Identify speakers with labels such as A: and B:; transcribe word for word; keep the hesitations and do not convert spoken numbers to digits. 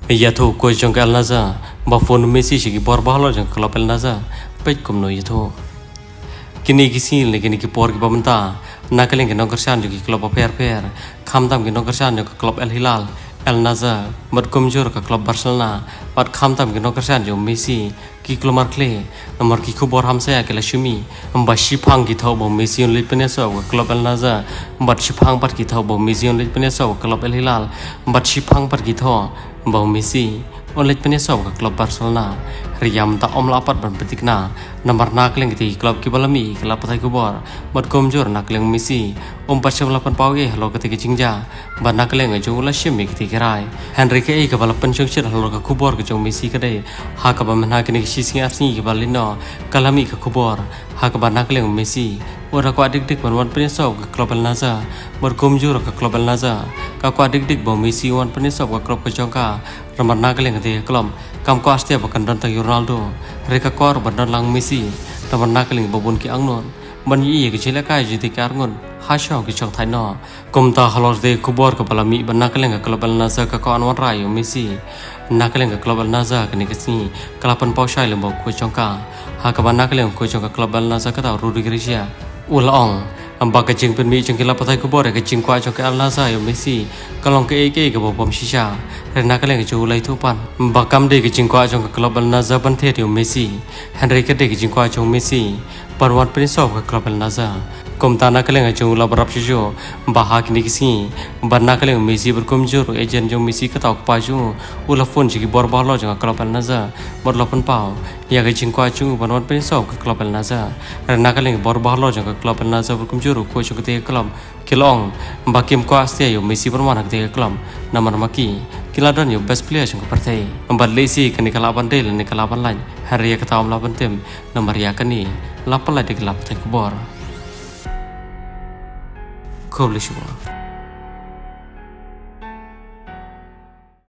A: Yatho ko jong al naza ba phone Messi shi bor bahlo jong club al naza pej kom no yatho kini kisi le kini ki por ki pamenta nakaleng ki nongkar san ki club per per khamtam ki nongkar san ki club Al Hilal Al Nassr mat komjor ka club Barcelona pat khamtam ki nongkar san jo Messi ki club Markle nomor ki khubor hamsa ke la shumi ba shipang ki tho bo Messi on le pene so club Al Nassr bat shipang pat ki tho bo Messi on le pene so club Al Hilal bat shipang pat ki tho bo Messi oleh penyesal ke klub Barcelona riam tak om lapat berpetikna nomor nakleng di klub kibalami klub patai kubor bat komjor nakleng Messi om pasal lapan pawai halo ketika jingja bat nakleng jo la shimi ketika rai Henry ke ke bala penjungshir halo ke kubor ke jong Messi kedai ha ka ba menha kini sisi arsi ke balino kalami ke kubor ha ka ba nakleng Messi ora ko adik dik wan penyesal ke klub Al Nassr bat komjor ke klub Al Nassr ka ko adik dik bo Messi wan penyesal ke klub ke jongka nomor nakleng di klub kam ko astia bakan dan tang Ronaldo reka kor badan lang Messi nomor nakleng babun ki angnon ban yi ke chila kai jiti karngon hasho ki chok thai no kum ta halor de kubor ka balami ban nakleng klub Al Nassr ka ko anwan rai Messi nakleng klub Al Nassr kini kesi kalapan pau shai lembo ko chongka ha ka ban nakleng ko chongka klub Al Nassr ka ta Rudi Garcia ulong amba ka jing pen mi jong kila patai kubor ka jing kwa chong ka Al Nassr yo Messi kalong ke ke ka bom shisha rena kaleng jo lai tu pan ba kam de ka jing kwa chong ka club Al Nassr ban the yo Messi Henry ke de ka jing kwa chong Messi parwat prin so ka club Al Nassr kom ta na kaleng jo la barap jo ba ha kini kisi ban na kaleng Messi ber kom jo agent jo Messi ka ta pa jo ula phone ji bor ba lo jo club Al Nassr bor lo pan pau ya ka jing kwa chu parwat prin so ka club Al Nassr rena kaleng bor ba lo jo ka club Al Nassr ber kom jo ko cho ka te club kilong ba kim ko astia yo Messi perman ka te club namar maki kiladan yo best player jong partai ambar lesi kani kalaban del ni kalaban lain hari ya kata laban tim nomor ya kani lapal la de kelap te kubor kau liswa